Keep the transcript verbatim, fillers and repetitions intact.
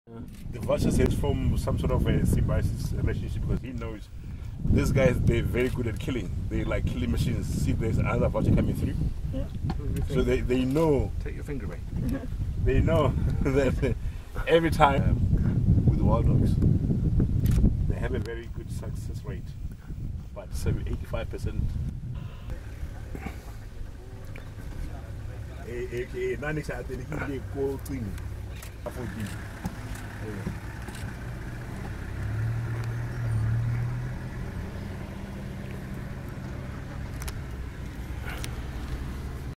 Uh, the vulture says from some sort of a symbiosis relationship because he knows these guys, they're very good at killing. They like killing machines. See, there's another vulture coming through. Yeah. So they, they know. Take your finger away. They know that every time um, with wild dogs, they have a very good success rate. But eighty-five percent. A K A nine excited, he go clean.